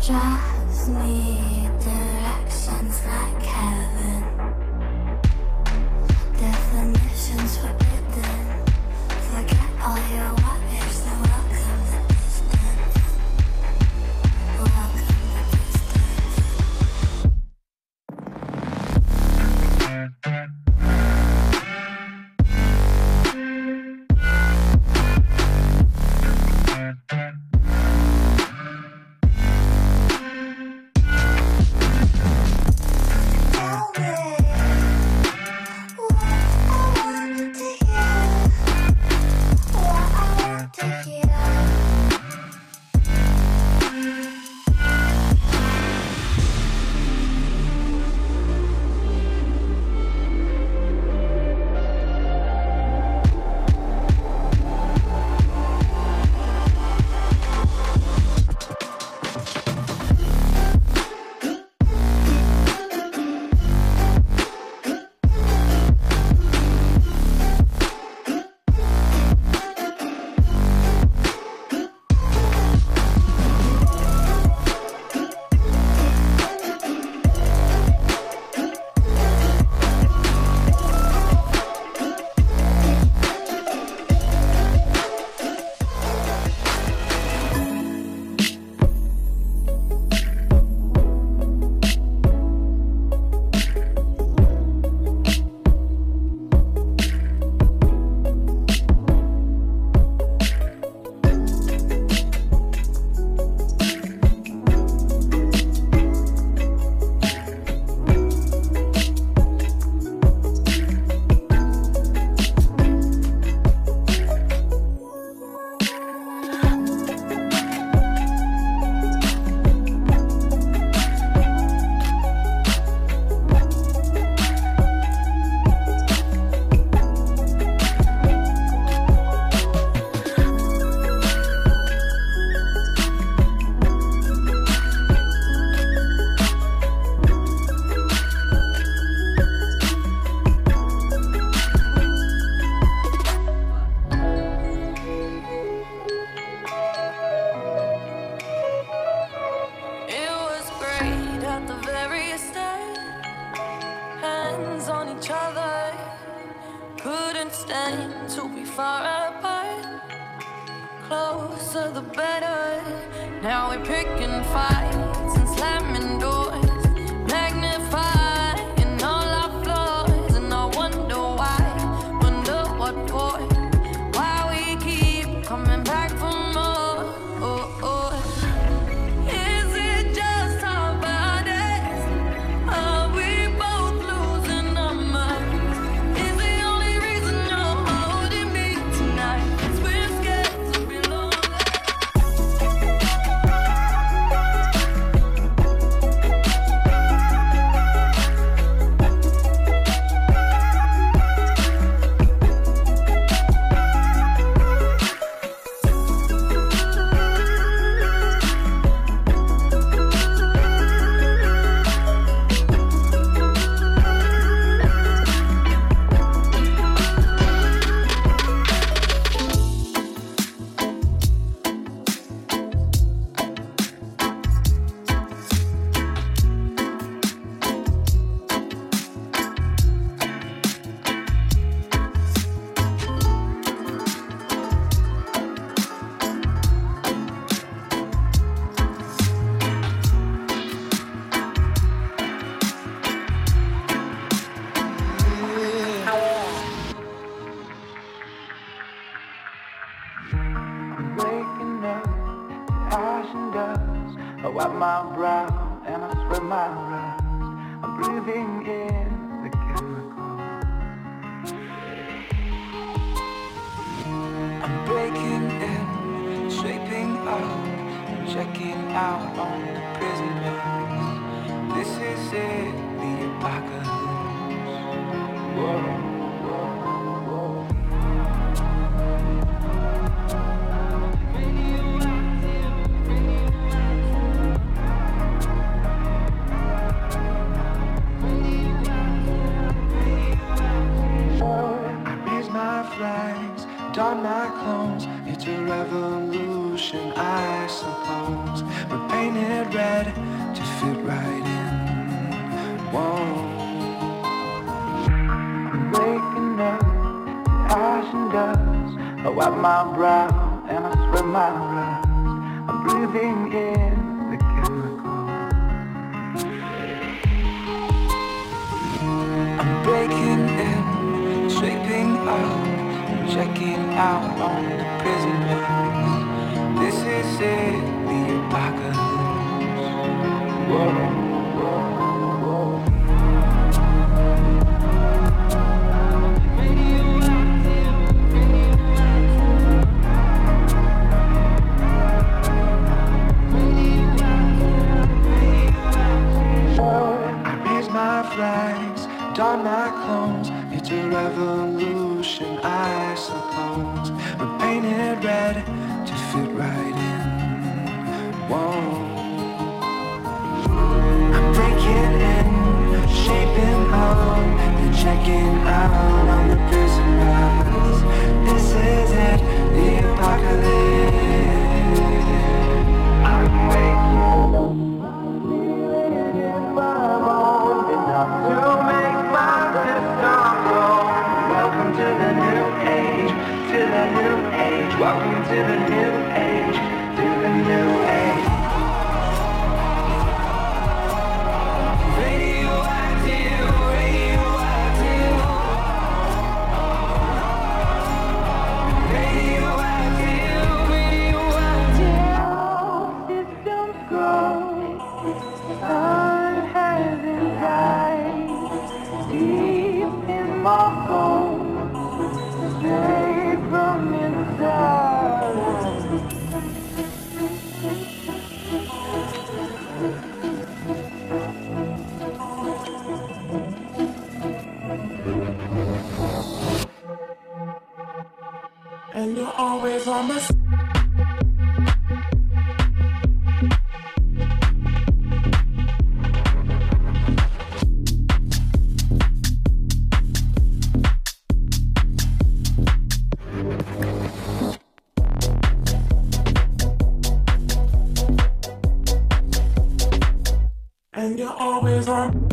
Just need directions like heaven. Definitions forbidden. Forget all your what ifs and welcome the distance. Welcome the distance. Don my clones, it's a revolution. I I suppose. We're painted red to fit right in. Whoa. I'm waking up, ash and dust. I wipe my brow and I sweat my rust. I'm breathing in the chemicals. I'm breaking in, shaping out, checking out on the prison bars. This is it, the apocalypse. Whoa, whoa, whoa. I raise my flags, don my clothes. It's a revolution, I suppose. We're painted red to fit right in. Whoa. I'm breaking in, shaping out, and checking out on the prison bars. This is it, the apocalypse. I'm waking up, feeling in my bones enough to make my system go. Welcome to the new age, to the new age. Welcome to the new age, to the new age. Radioactive, radioactive, radioactive, radioactive. Systems grow, sun hasn't died. Deep in my bones, straight from inside. And you're always on my side. And you're always on.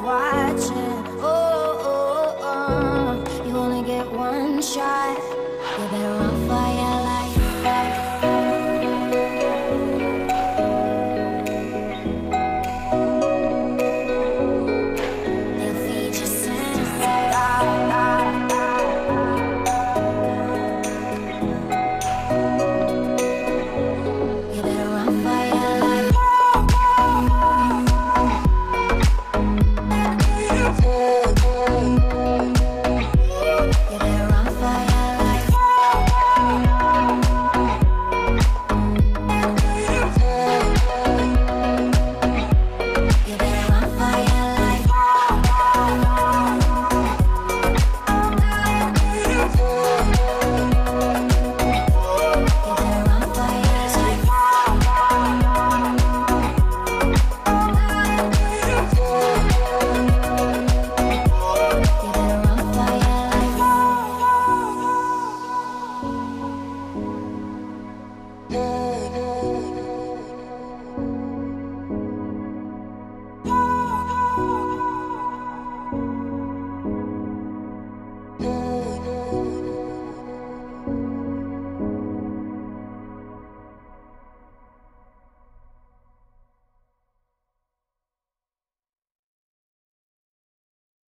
watching.